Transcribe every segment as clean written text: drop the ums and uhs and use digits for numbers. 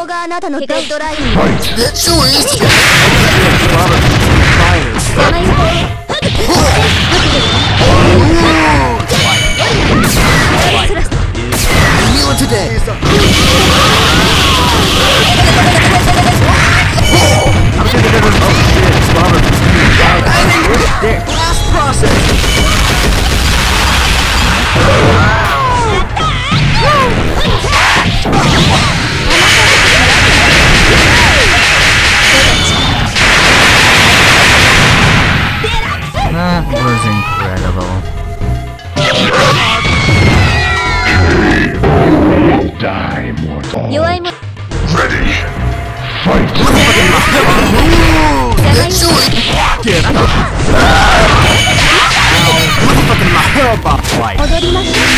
があなたのデッドライン。 That choice! Kneel today! Last process! That was incredible. Die, mortal. Ready. Fight. That choice! Get up! Motherfucking my hair about fight. 踊りましょう。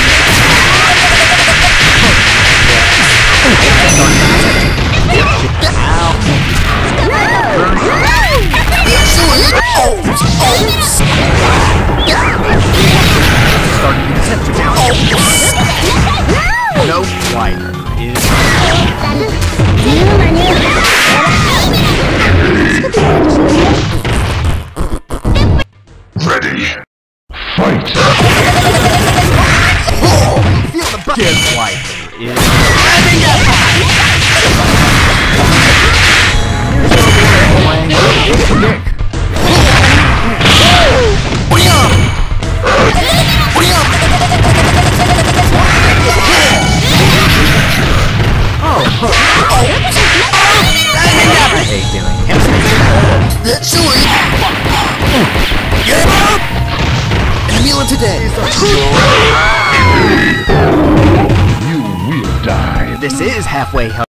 No fighter is Ready. Fight. feel the bucket fighter is I hate doing him. That choice! Get up! And kneel today! You will die. This is halfway